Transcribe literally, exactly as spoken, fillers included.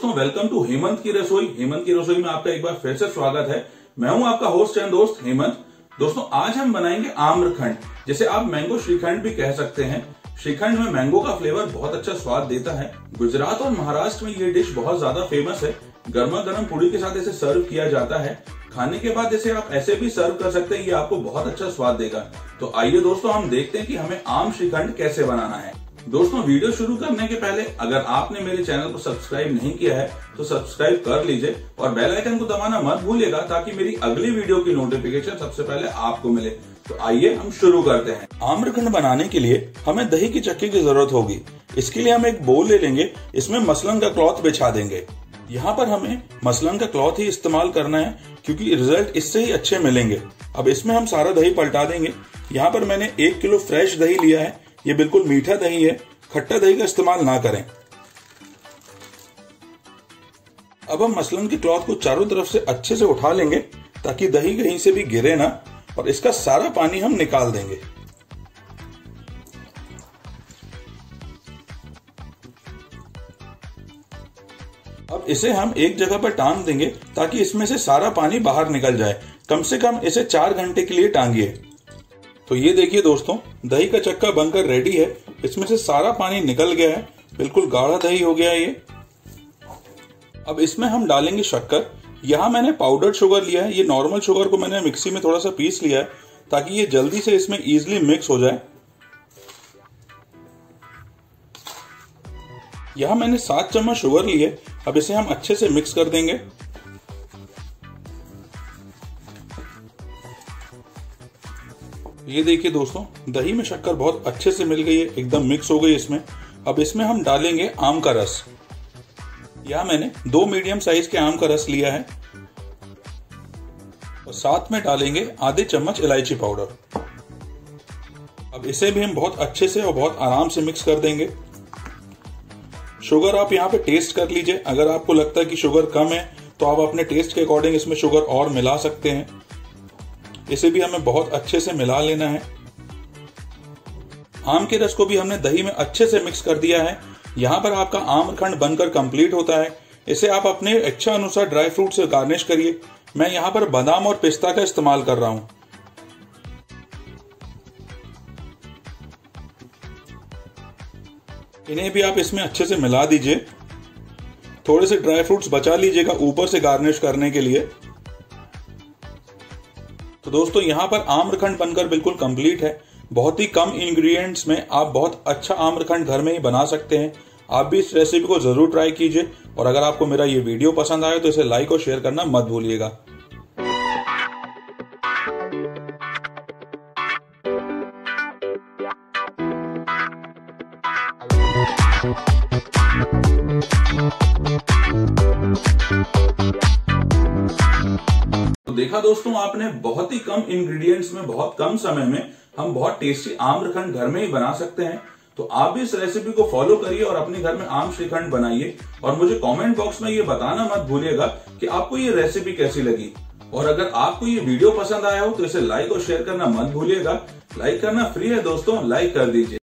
दोस्तों, welcome to Hemant की रसोई। हेमंत की रसोई में आपका एक बार फिर से स्वागत है। मैं हूं आपका होस्ट एंड दोस्त हेमंत। दोस्तों, आज हम बनाएंगे आम्रखंड, जिसे आप मैंगो श्रीखंड भी कह सकते हैं। श्रीखंड में मैंगो का फ्लेवर बहुत अच्छा स्वाद देता है। गुजरात और महाराष्ट्र में ये डिश बहुत ज्यादा फेमस है। गर्मा गर्म पूड़ी के साथ इसे सर्व किया जाता है। खाने के बाद इसे आप ऐसे भी सर्व कर सकते हैं, ये आपको बहुत अच्छा स्वाद देगा। तो आइए दोस्तों, हम देखते हैं कि हमें आम श्रीखंड कैसे बनाना है। दोस्तों, वीडियो शुरू करने के पहले अगर आपने मेरे चैनल को सब्सक्राइब नहीं किया है तो सब्सक्राइब कर लीजिए और बेल आइकन को दबाना मत भूलिएगा, ताकि मेरी अगली वीडियो की नोटिफिकेशन सबसे पहले आपको मिले। तो आइए हम शुरू करते हैं। आम्रखंड बनाने के लिए हमें दही की चक्की की जरूरत होगी। इसके लिए हम एक बोल ले लेंगे, इसमें मसलन का क्लॉथ बिछा देंगे। यहाँ पर हमें मसलन का क्लॉथ ही इस्तेमाल करना है, क्योंकि रिजल्ट इससे ही अच्छे मिलेंगे। अब इसमें हम सारा दही पलटा देंगे। यहाँ पर मैंने एक किलो फ्रेश दही लिया है। ये बिल्कुल मीठा दही है, खट्टा दही का इस्तेमाल ना करें। अब हम मसलन के क्लॉथ को चारों तरफ से अच्छे से उठा लेंगे, ताकि दही कहीं से भी गिरे ना, और इसका सारा पानी हम निकाल देंगे। अब इसे हम एक जगह पर टांग देंगे, ताकि इसमें से सारा पानी बाहर निकल जाए। कम से कम इसे चार घंटे के लिए टांगिए। तो ये देखिए दोस्तों, दही का चक्का बनकर रेडी है। इसमें से सारा पानी निकल गया है, बिल्कुल गाढ़ा दही हो गया है ये। अब इसमें हम डालेंगे शक्कर। यहाँ मैंने पाउडर्ड शुगर लिया है। ये नॉर्मल शुगर को मैंने मिक्सी में थोड़ा सा पीस लिया है, ताकि ये जल्दी से इसमें इजीली मिक्स हो जाए। यहाँ मैंने सात चम्मच शुगर ली है। अब इसे हम अच्छे से मिक्स कर देंगे। ये देखिए दोस्तों, दही में शक्कर बहुत अच्छे से मिल गई है, एकदम मिक्स हो गई इसमें। अब इसमें हम डालेंगे आम का रस। यहाँ मैंने दो मीडियम साइज के आम का रस लिया है, और साथ में डालेंगे आधे चम्मच इलायची पाउडर। अब इसे भी हम बहुत अच्छे से और बहुत आराम से मिक्स कर देंगे। शुगर आप यहाँ पे टेस्ट कर लीजिए। अगर आपको लगता है कि शुगर कम है तो आप अपने टेस्ट के अकॉर्डिंग इसमें शुगर और मिला सकते हैं। इसे भी हमें बहुत अच्छे से मिला लेना है। आम के रस को भी हमने दही में अच्छे से मिक्स कर दिया है। यहाँ पर आपका आम्रखंड बनकर कंप्लीट होता है। इसे आप अपने इच्छा अनुसार ड्राई फ्रूट से गार्निश करिए। मैं यहाँ पर बादाम और पिस्ता का इस्तेमाल कर रहा हूँ। इन्हें भी आप इसमें अच्छे से मिला दीजिए। थोड़े से ड्राई फ्रूट्स बचा लीजिएगा ऊपर से गार्निश करने के लिए। तो दोस्तों, यहाँ पर आम्रखंड बनकर बिल्कुल कंप्लीट है। बहुत ही कम इंग्रेडिएंट्स में आप बहुत अच्छा आम्रखंड घर में ही बना सकते हैं। आप भी इस रेसिपी को जरूर ट्राई कीजिए, और अगर आपको मेरा ये वीडियो पसंद आए तो इसे लाइक और शेयर करना मत भूलिएगा। तो देखा दोस्तों आपने, बहुत ही कम इंग्रेडिएंट्स में बहुत कम समय में हम बहुत टेस्टी आम्रखंड घर में ही बना सकते हैं। तो आप भी इस रेसिपी को फॉलो करिए और अपने घर में आम श्रीखंड बनाइए, और मुझे कमेंट बॉक्स में ये बताना मत भूलिएगा कि आपको ये रेसिपी कैसी लगी। और अगर आपको ये वीडियो पसंद आया हो तो इसे लाइक और शेयर करना मत भूलिएगा। लाइक करना फ्री है दोस्तों, लाइक कर दीजिए।